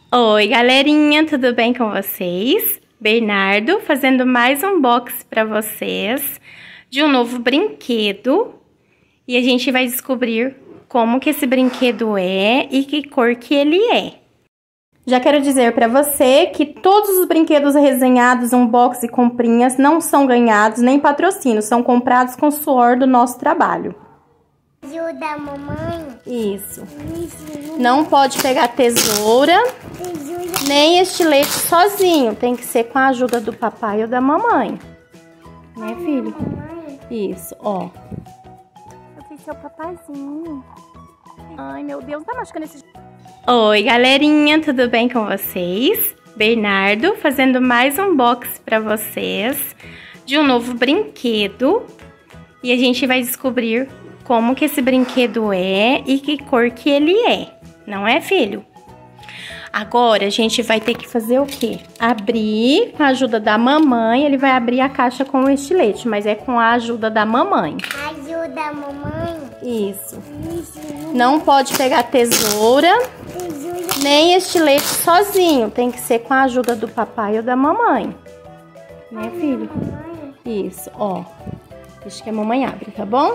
Oi, galerinha, tudo bem com vocês? Bernardo fazendo mais um box para vocês de um novo brinquedo. E a gente vai descobrir como que esse brinquedo é e que cor que ele é. Já quero dizer para você que todos os brinquedos resenhados, unbox e comprinhas não são ganhados nem patrocínios, são comprados com suor do nosso trabalho. Ajuda a mamãe. Isso. Não pode pegar tesoura, nem estilete sozinho. Tem que ser com a ajuda do papai ou da mamãe. Né, filho? Isso, ó. Eu fiz seu papazinho. Ai, meu Deus, tá machucando esse... Oi, galerinha, tudo bem com vocês? Bernardo fazendo mais um box para vocês de um novo brinquedo. E a gente vai descobrir como que esse brinquedo é e que cor que ele é. Não é, filho? Agora, a gente vai ter que fazer o quê? Abrir com a ajuda da mamãe. Ele vai abrir a caixa com o estilete, mas é com a ajuda da mamãe. Ajuda a mamãe. Isso. Não pode pegar tesoura, nem estilete sozinho. Tem que ser com a ajuda do papai ou da mamãe. Né, filho? Isso, ó. Deixa que a mamãe abre, tá bom?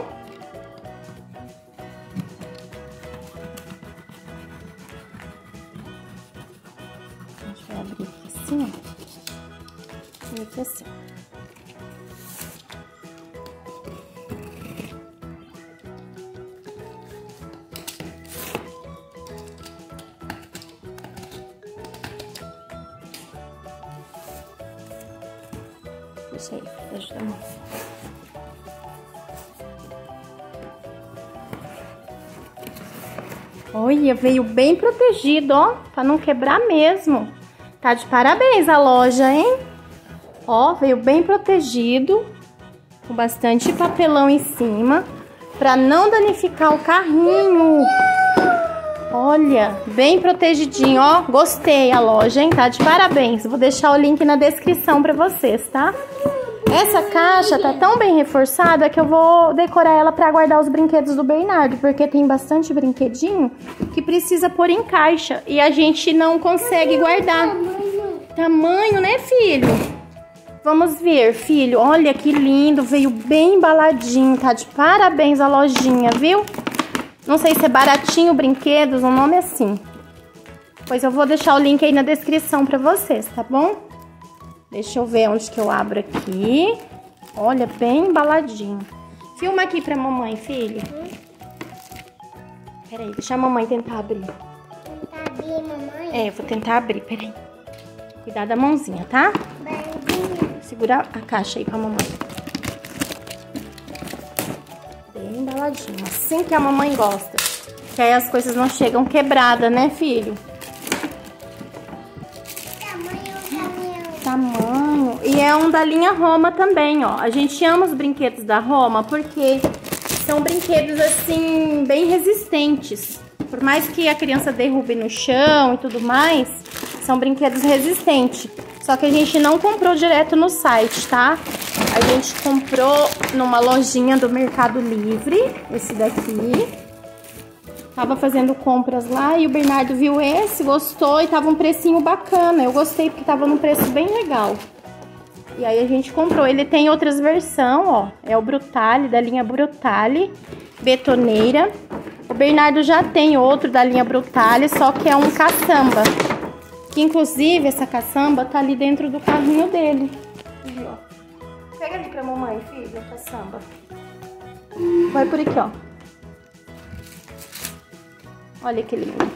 A gente vai abrir aqui assim, ó. E aqui assim. Deixa aí, ajuda a mão. Olha, veio bem protegido, ó, pra não quebrar mesmo. Tá de parabéns a loja, hein? Ó, veio bem protegido, com bastante papelão em cima, pra não danificar o carrinho. Olha, bem protegidinho, ó. Gostei a loja, hein? Tá de parabéns. Vou deixar o link na descrição pra vocês, tá? Essa caixa tá tão bem reforçada que eu vou decorar ela pra guardar os brinquedos do Bernardo, porque tem bastante brinquedinho que precisa pôr em caixa e a gente não consegue guardar. Tamanho, né, filho? Vamos ver, filho. Olha que lindo, veio bem embaladinho, tá de parabéns a lojinha, viu? Não sei se é Baratinho Brinquedos, o nome é assim. Pois eu vou deixar o link aí na descrição pra vocês, tá bom? Deixa eu ver onde que eu abro aqui. Olha, bem embaladinho. Filma aqui pra mamãe, filho. Peraí, deixa a mamãe tentar abrir. Tentar abrir, mamãe? É, eu vou tentar abrir, peraí. Cuidado da mãozinha, tá? Segura a caixa aí pra mamãe. Bem embaladinho, assim que a mamãe gosta. Que aí as coisas não chegam quebradas, né, filho? Tamanho. E é um da linha Roma também, ó. A gente ama os brinquedos da Roma porque são brinquedos, assim, bem resistentes. Por mais que a criança derrube no chão e tudo mais, são brinquedos resistentes. Só que a gente não comprou direto no site, tá? A gente comprou numa lojinha do Mercado Livre, esse daqui. Tava fazendo compras lá e o Bernardo viu esse, gostou e tava um precinho bacana. Eu gostei porque tava num preço bem legal. E aí a gente comprou. Ele tem outras versões, ó. É o Brutale, da linha Brutale, betoneira. O Bernardo já tem outro da linha Brutale, só que é um caçamba. Que inclusive essa caçamba tá ali dentro do carrinho dele. Aí, ó. Pega ali pra mamãe, filho, a caçamba. Vai por aqui, ó. Olha que lindo.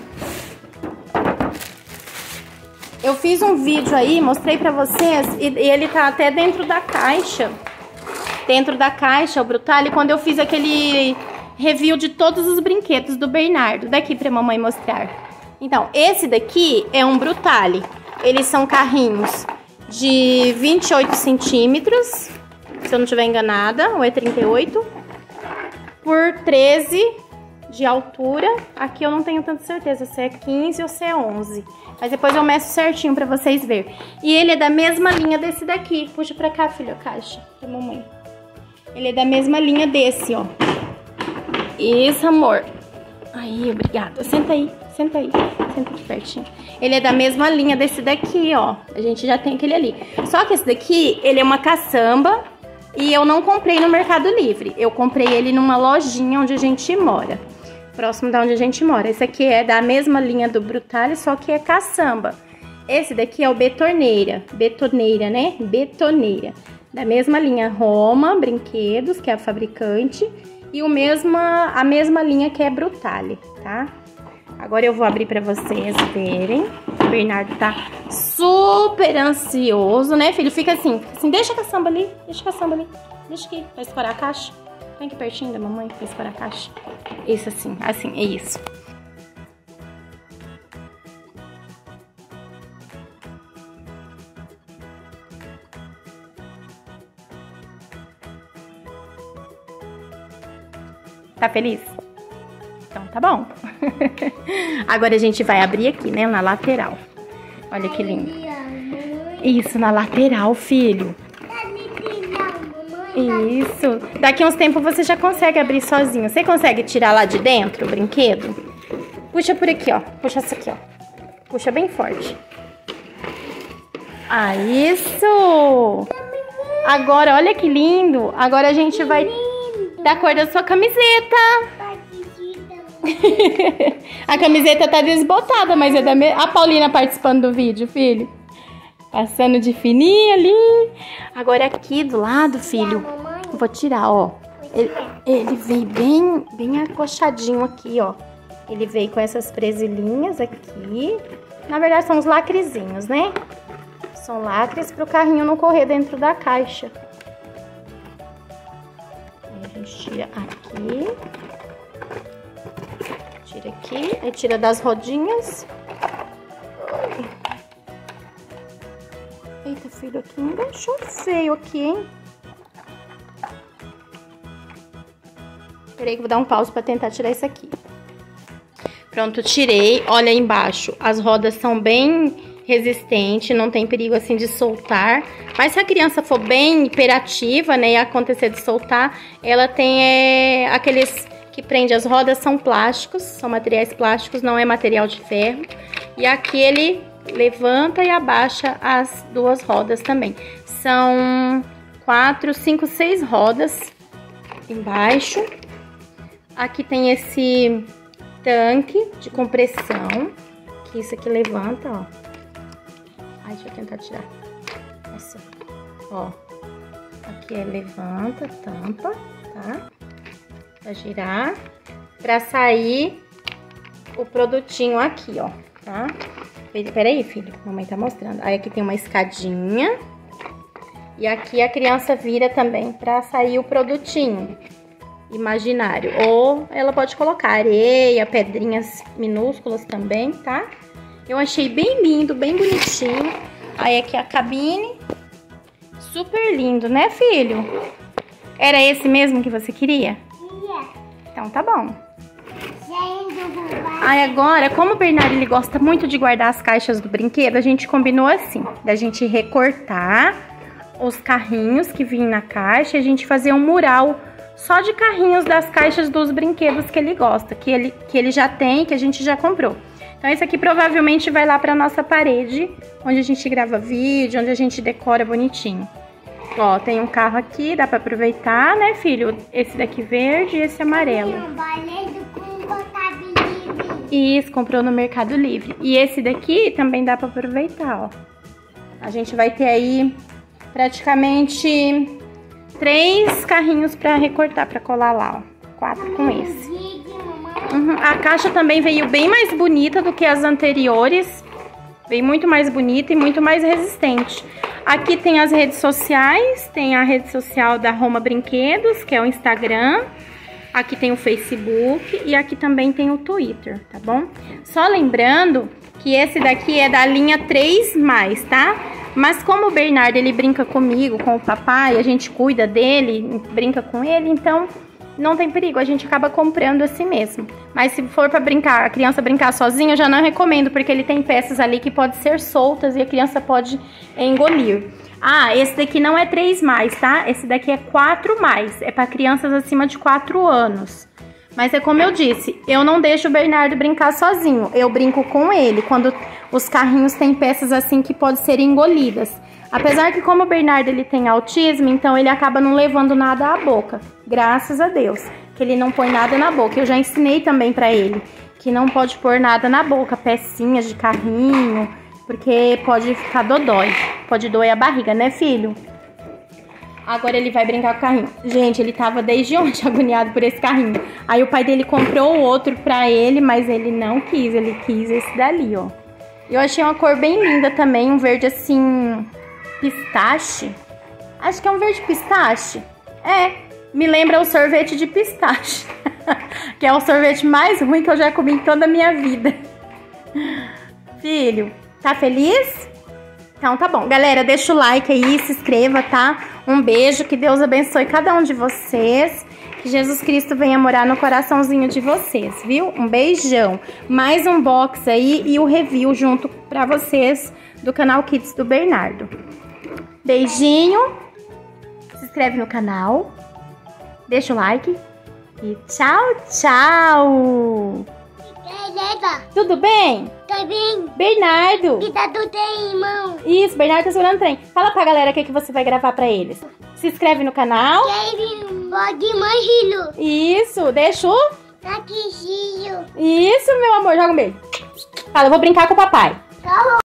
Eu fiz um vídeo aí, mostrei pra vocês, e ele tá até dentro da caixa. Dentro da caixa, o Brutale, quando eu fiz aquele review de todos os brinquedos do Bernardo. Daqui pra mamãe mostrar. Então, esse daqui é um Brutale. Eles são carrinhos de 28 centímetros, se eu não estiver enganada, ou é 38, por 13 de altura. Aqui eu não tenho tanta certeza se é 15 ou se é 11. Mas depois eu meço certinho pra vocês verem. E ele é da mesma linha desse daqui. Puxa pra cá, filho, a caixa da mamãe. Ele é da mesma linha desse, ó. Isso, amor. Aí, obrigada. Senta aí. Senta aí, senta aqui pertinho. Ele é da mesma linha desse daqui, ó. A gente já tem aquele ali. Só que esse daqui, ele é uma caçamba e eu não comprei no Mercado Livre. Eu comprei ele numa lojinha onde a gente mora. Próximo da onde a gente mora. Esse aqui é da mesma linha do Brutale, só que é caçamba. Esse daqui é o Betoneira. Betoneira, né? Betoneira. Da mesma linha Roma Brinquedos, que é a fabricante. E a mesma linha que é Brutale, tá? Agora eu vou abrir pra vocês verem. O Bernardo tá super ansioso, né, filho? Fica assim, deixa a caçamba ali, deixa aqui, vai escorar a caixa. Vem aqui pertinho da mamãe, vai escorar a caixa. Isso assim, é isso. Tá feliz? Então tá bom. Agora a gente vai abrir aqui, né, na lateral. Olha que lindo. Isso, na lateral, filho. Isso. Daqui a uns tempos você já consegue abrir sozinho. Você consegue tirar lá de dentro o brinquedo? Puxa por aqui, ó. Puxa essa aqui, ó. Puxa bem forte. Ah, isso! Agora, olha que lindo. Agora a gente vai... da cor da sua camiseta. A camiseta tá desbotada, mas é da mesma. A Paulina participando do vídeo, filho. Passando de fininho ali. Agora aqui do lado, filho. Vou tirar, ó. Ele veio bem acochadinho aqui, ó. Ele veio com essas presilhinhas aqui. Na verdade são os lacrezinhos, né? São lacres pro carrinho não correr dentro da caixa. A gente tira aqui. Tira aqui. Aí tira das rodinhas. Eita, filho, aqui me deixou feio aqui, hein? Peraí que eu vou dar um pause pra tentar tirar isso aqui. Pronto, tirei. Olha aí embaixo. As rodas são bem resistentes, não tem perigo assim de soltar. Mas se a criança for bem hiperativa, né, e acontecer de soltar, ela tem aqueles que prende as rodas, são plásticos, são materiais plásticos, não é material de ferro. E aqui ele levanta e abaixa as duas rodas também. São 4, 5, 6 rodas embaixo. Aqui tem esse tanque de compressão, que isso aqui levanta, ó. Ai, deixa eu tentar tirar. Assim, ó. Aqui é levanta, tampa, tá? Pra girar. Pra sair o produtinho aqui, ó, tá? Peraí, filho, mamãe tá mostrando. Aí aqui tem uma escadinha. E aqui a criança vira também pra sair o produtinho imaginário. Ou ela pode colocar areia, pedrinhas minúsculas também, tá? Eu achei bem lindo, bem bonitinho. Aí aqui a cabine. Super lindo, né, filho? Era esse mesmo que você queria? Então tá bom. Aí agora, como o Bernardo ele gosta muito de guardar as caixas do brinquedo, a gente combinou assim, da gente recortar os carrinhos que vinham na caixa e a gente fazer um mural só de carrinhos das caixas dos brinquedos que ele gosta, que ele já tem, que a gente já comprou. Então esse aqui provavelmente vai lá pra nossa parede, onde a gente grava vídeo, onde a gente decora bonitinho. Ó, tem um carro aqui, dá pra aproveitar, né, filho? Esse daqui verde e esse amarelo. Isso, comprou no Mercado Livre. E esse daqui também dá pra aproveitar, ó. A gente vai ter aí praticamente 3 carrinhos pra recortar, pra colar lá, ó. 4 com esse. A caixa também veio bem mais bonita do que as anteriores. Veio muito mais bonita e muito mais resistente. Aqui tem as redes sociais. Tem a rede social da Roma Brinquedos, que é o Instagram. Aqui tem o Facebook e aqui também tem o Twitter, tá bom? Só lembrando que esse daqui é da linha 3+, tá? Mas como o Bernardo, ele brinca comigo, com o papai, a gente cuida dele, brinca com ele, então não tem perigo, a gente acaba comprando assim mesmo. Mas se for pra brincar, a criança brincar sozinha, eu já não recomendo, porque ele tem peças ali que podem ser soltas e a criança pode engolir. Ah, esse daqui não é 3+, tá? Esse daqui é 4+, é pra crianças acima de 4 anos. Mas é como eu disse, eu não deixo o Bernardo brincar sozinho. Eu brinco com ele, quando os carrinhos têm peças assim que podem ser engolidas. Apesar que como o Bernardo ele tem autismo, então ele acaba não levando nada à boca. Graças a Deus, que ele não põe nada na boca. Eu já ensinei também pra ele que não pode pôr nada na boca, pecinhas de carrinho, porque pode ficar dodói. Pode doer a barriga, né, filho? Agora ele vai brincar com o carrinho. Gente, ele tava desde ontem agoniado por esse carrinho. Aí o pai dele comprou outro pra ele, mas ele não quis. Ele quis esse dali, ó. Eu achei uma cor bem linda também, um verde assim... pistache? Acho que é um verde pistache. É, me lembra o sorvete de pistache. Que é o sorvete mais ruim que eu já comi em toda a minha vida. Filho, tá feliz? Então tá bom. Galera, deixa o like aí, se inscreva, tá? Um beijo, que Deus abençoe cada um de vocês. Que Jesus Cristo venha morar no coraçãozinho de vocês, viu? Um beijão. Mais um box aí e o review junto pra vocês do canal Kids do Bernardo. Beijinho. Se inscreve no canal. Deixa o like. E tchau, tchau. Tudo bem? Tá bem? Bernardo. Que tá tudo aí, irmão. Isso, Bernardo tá segurando o trem. Fala pra galera o que você vai gravar pra eles. Se inscreve no canal. Kevin, pode manjilo. Isso, deixa o... Tá aqui, Gio. Isso, meu amor, joga um beijo. Fala, eu vou brincar com o papai. Tá bom.